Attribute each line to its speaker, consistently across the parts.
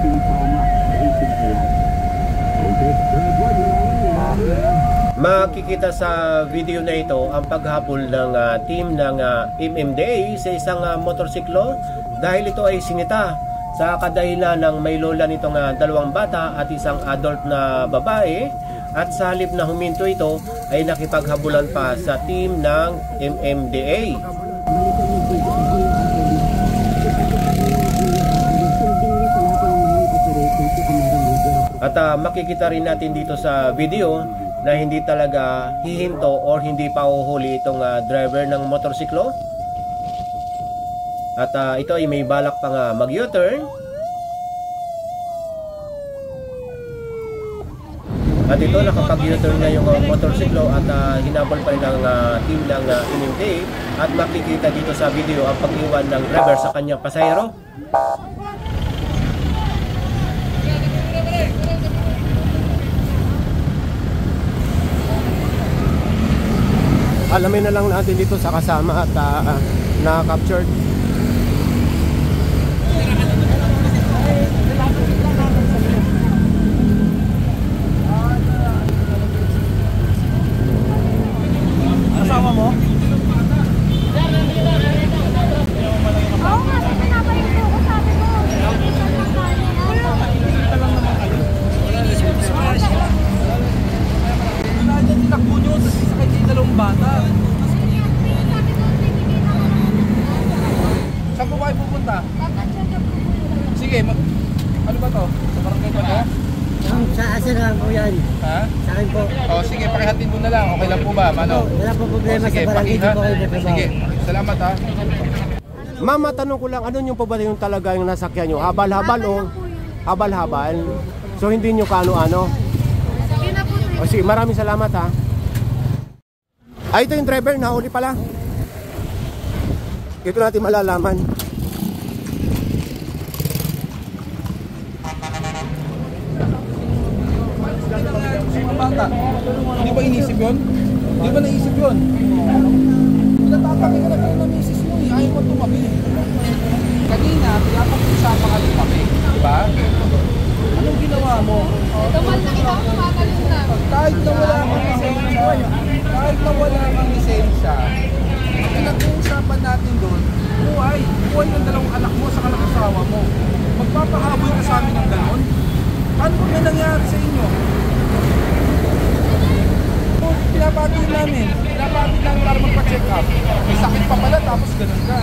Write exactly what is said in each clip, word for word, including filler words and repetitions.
Speaker 1: Makikita sa video na ito ang paghabol ng uh, team ng uh, M M D A sa isang uh, motorsiklo dahil ito ay sinita sa kadahilan ng may lola nitong uh, dalawang bata at isang adult na babae, at sa halip na huminto ito ay nakipaghabulan pa sa team ng M M D A. At uh, makikita rin natin dito sa video na hindi talaga hihinto or hindi pa uhuhuli itong uh, driver ng motorsiklo. At uh, ito ay may balak pang uh, mag-U-turn. At ito nakapag-U-turn na yung uh, motorsiklo at uh, hinabol pa rin ang uh, team ng uh, M M D A. At makikita dito sa video ang pag-iwan ng driver sa kanyang pasahero. Alamin na lang natin dito sa kasama at uh, na-captured. Kasama mo? Oo nga, pinapayag ko ko sabi ko. Kita lang naman kayo. Wala dyan tinakbo nyo, tapos sakay kayo dalawang bata. Saan po kayo pupunta? Sige, mag... ano ba to? Sa barangay ba to?
Speaker 2: Sa asin lang po yan.
Speaker 1: Ha?
Speaker 2: Sa akin po.
Speaker 1: O sige, pakihatid mo na lang. Okay lang po ba, Mano?
Speaker 2: Wala po problema
Speaker 1: sige,
Speaker 2: sa barangay.
Speaker 1: pakiha.
Speaker 2: Po kayo
Speaker 1: Sige, salamat ha.
Speaker 3: Mama, tanong ko lang, ano yung pa ba yung talaga yung nasakyan nyo? Habal-habal o habal-habal? So hindi nyo kaano-ano? O sige, maraming salamat ha. Ay, ito yung driver, nahuli pala. Ito natin malalaman.
Speaker 1: Bata, hindi ba inisip yun? Hindi ba naisip yun? Natatake ka na kayo ng misis mo eh, ayaw mo tumabi. Kanina, pinapag-usapan ka tumabi, di ba? Anong ginawa mo?
Speaker 4: Tumal na kita, kumakalit na.
Speaker 1: Kahit na wala kang lisensya, kahit na wala kang lisensya, pinag-uusapan natin doon, buhay, buhay ng dalawang anak mo sa kalakasawa mo. Magpapahabol ka sa amin ng gano'n? Paano ba may nangyari sa inyo? Pinapatid namin, pinapatid namin para magpa-check up. May sakit pa pala tapos ganun ka.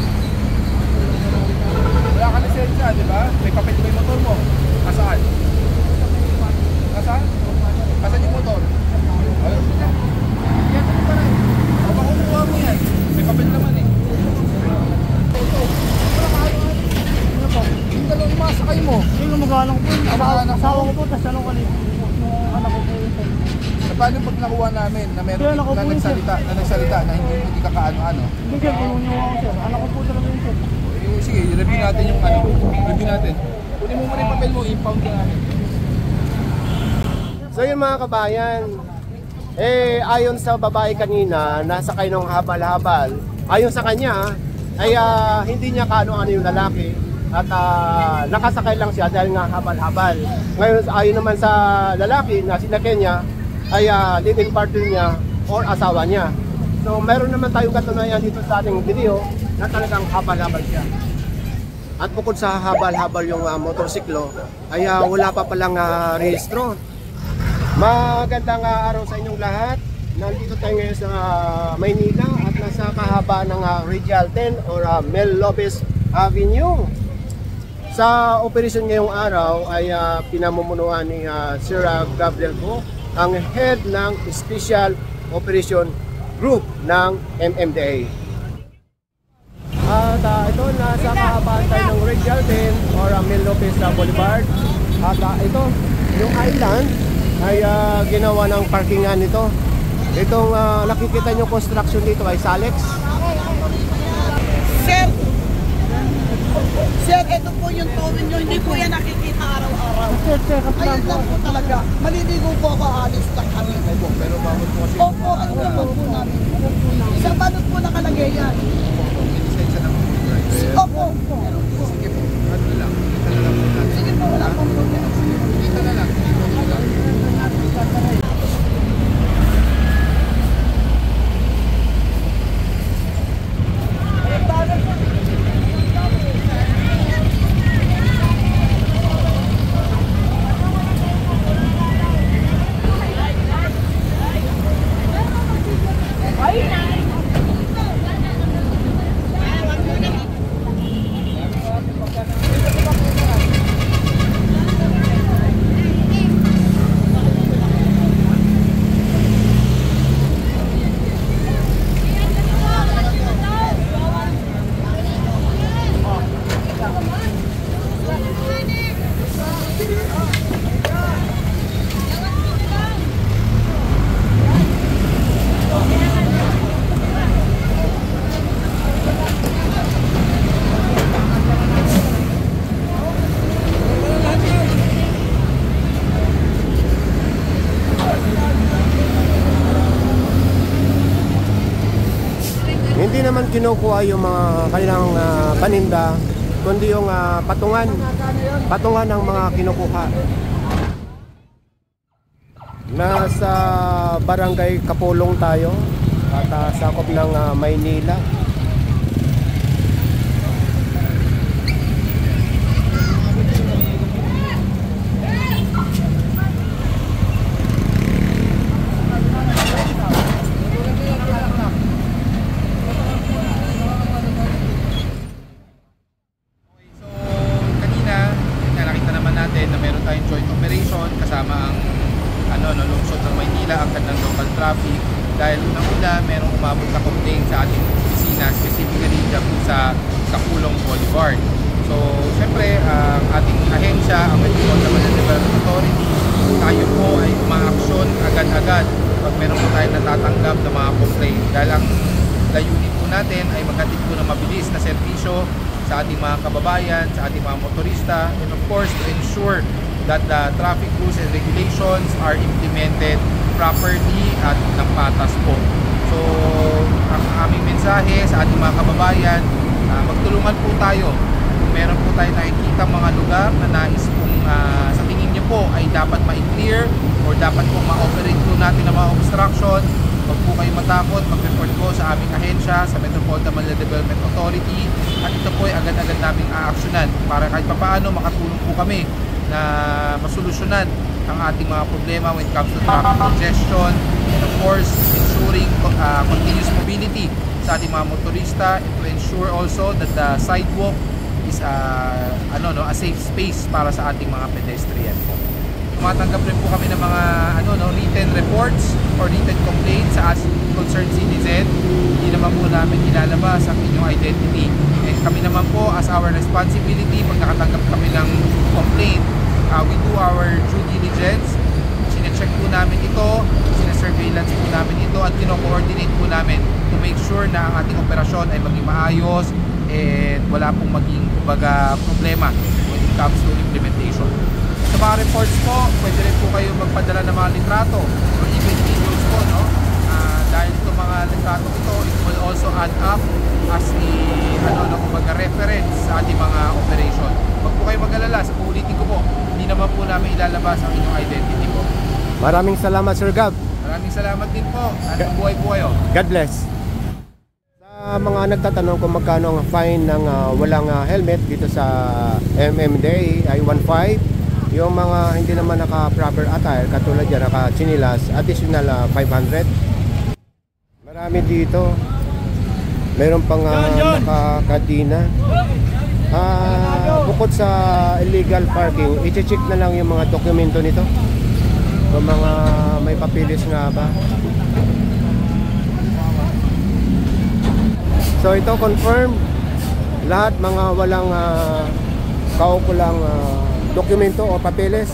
Speaker 1: Wala ka lisensya, di ba? May papel ba yung motor mo? Nasaan? Nasaan? Nasaan yung motor? Ayun. Yan, ano pa rin? O makukuha mo yan. May papel naman eh. Ito. Wala ka ano ano. Ano po? Yung dalawang masakay mo.
Speaker 2: Yung mag-anak po. Asawa ko po, tapos ano ko rin. Yung anak ko po yun.
Speaker 1: Paano pag nakuha namin na meron na nagsalita, na nagsalita na hindi hindi ka kaano-ano?
Speaker 2: Hindi ka po nyo ako sir. Anak ko po talaga yun sir.
Speaker 1: Eh, sige, review natin yung ano. Review natin. Kunin mo muna yung papel mo, impound ka namin.
Speaker 3: So yun mga kabayan, eh ayon sa babae kanina, nasakay ng habal-habal. Ayon sa kanya, ay uh, hindi niya kaano-ano yung lalaki. At uh, nakasakay lang siya dahil nga habal-habal. Ngayon ayon naman sa lalaki na sinakyan niya, ay uh, live-in partner niya or asawa niya. So meron naman tayong katunayan dito sa ating video na talagang habal-habal siya. At bukod sa habal-habal yung uh, motorsiklo, ay uh, wala pa palang uh, rehistro. Magandang uh, araw sa inyong lahat. Nandito tayo ngayon sa uh, Manila at nasa kahaba ng uh, Radial ten or uh, Mel Lopez Avenue. Sa operasyon ngayong araw ay uh, pinamumunuan ni uh, Sir uh, Gabriel po, ang head ng Special Operation Group ng M M D A. At uh, ito, nasa kahabaan tayo ng Radial ten or uh, Mel Lopez uh, Boulevard. At uh, ito, yung island ay uh, ginawa ng parkingan nito. Itong uh, nakikita nyo construction dito ay Salex.
Speaker 2: Sir, Sir, ito po yung towin nyo, hindi po yan nakikita araw-araw. Ayun lang po talaga. Maliligo po ako, alis lang kami.
Speaker 1: Pero bakit po kasi...
Speaker 2: Opo, ano naman po namin. Isang balot po nakalagay yan.
Speaker 1: Lisensya ng motor.
Speaker 2: Opo.
Speaker 1: Sige po, ano lang. Ano lang po natin.
Speaker 2: Sige po, wala pong
Speaker 3: Hindi naman kinukuha yung mga kanilang uh, paninda, kundi yung uh, patungan. Patungan ng mga kinukuha. Nasa Barangay Capulong tayo at uh, sakop ng uh, Manila.
Speaker 5: Dahil unang-una, merong umabot na complaint sa ating opisina, specifically dyan sa Capulong Boulevard. So, syempre, ang uh, ating ahensya, ang Manila Development Authority, tayo po ay umaaksyon agad-agad pag meron po tayo natatanggap ng mga complaint. Dahil ang layunin po natin ay maghatid po ng mabilis na serbisyo sa ating mga kababayan, sa ating mga motorista, and of course, to ensure that the traffic rules and regulations are implemented properly at ng patas po. So, ang aming mensahe sa ating mga kababayan, uh, magtulungan po tayo. Kung meron po tayo nakikita mga lugar na nais pong uh, sa tingin niyo po ay dapat ma-clear or dapat po ma-operate po natin ng mga obstruction, huwag po kayo matakot, mag-report po sa aming ahensya, sa Metropolitan Manila Development Authority, at ito po ay agad-agad naming aaksyonan para kahit papaano makatulong po kami na masolusyonan ang ating mga problema when it comes to traffic congestion, and of course ensuring uh, continuous mobility sa ating mga motorista, and to ensure also that the sidewalk is uh, ano no a safe space para sa ating mga pedestrian po. Tumatanggap rin po kami ng mga ano no written reports or written complaints sa concerned citizen. Hindi naman po namin ilalabas ang inyong identity, and kami naman po as our responsibility, pag nakatanggap kami ng complaint, Uh, we do our due diligence. Sinecheck po namin ito, sinesurveillance po namin ito, at kino-coordinate po namin to make sure na ang ating operasyon ay maging maayos and wala pong maging kumbaga problema when it comes to implementation. Sa mga reports po, pwede rin po kayo magpadala ng mga litrato or even videos po, no? Uh, dahil itong mga litrato ito, it will also add up as a ano, no, kumbaga reference sa ating mga operation. Huwag po kayo mag-alala, sa uulitin ko po, hindi naman po namin ilalabas ang inyong identity po.
Speaker 3: Maraming salamat, Sir Gab.
Speaker 5: Maraming salamat din po. At buhay po kayo.
Speaker 3: God bless. Sa mga nagtatanong kung magkano ang fine ng uh, walang uh, helmet dito sa M M D A ay one point five. Yung mga hindi naman naka-proper attire, katulad yan, naka-chinilas, additional uh, five hundred. Marami dito. Meron pang uh, naka-kadina. Uh, bukod sa illegal parking, i-check na lang yung mga dokumento nito, kung mga may papilis nga ba. So ito confirm lahat mga walang uh, kaukulang uh, dokumento o papilis,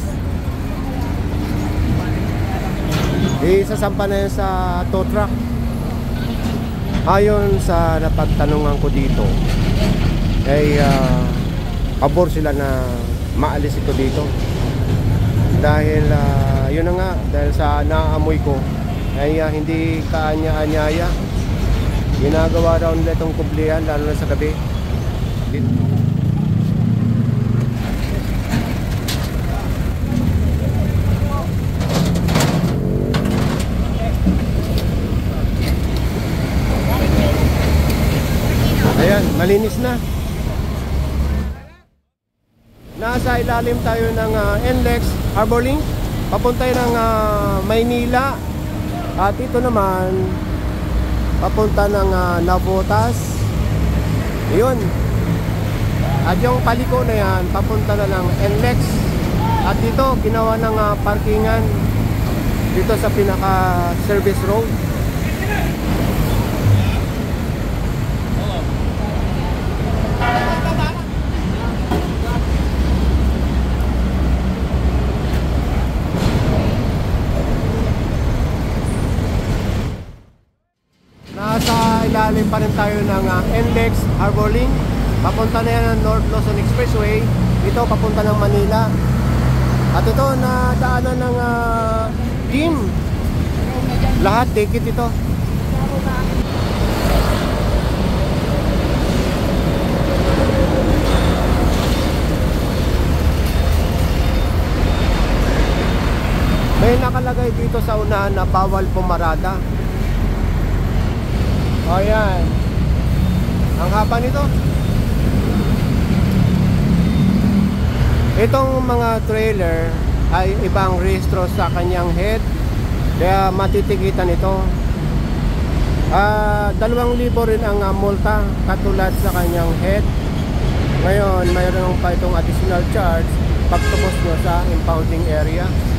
Speaker 3: isasampa na yan sa tow truck. Ayon sa napagtanungan ko dito ay uh, pabor sila na maalis ito dito dahil uh, yun na nga, dahil sa naamoy ko ay uh, hindi kaanya-anyaya. Ginagawa raw nila itong kublihan lalo na sa gabi dito. Ayan, malinis na. Nasa ilalim tayo ng uh, N L E X Harbor Link, papunta ng uh, Maynila. At ito naman papunta ng uh, Navotas. Yun. At yung paliko na yan, papunta na ng N L E X. At dito, ginawa ng uh, parkingan dito sa pinaka service road. galing pa rin tayo ng uh, N L E X Harbor Link. Papunta na yan ng North Luzon Expressway. Ito papunta ng Manila. At ito na daanan ng uh, team. Lahat ticket ito. May nakalagay dito sa unahan na bawal pumarada. O yan. Ang haba nito. Itong mga trailer ay ibang rehistro sa kanyang head. Kaya matitigitan ito. uh, Dalawang libo rin ang uh, multa katulad sa kanyang head. Ngayon mayroon pa itong additional charge pagtubos nyo sa impounding area.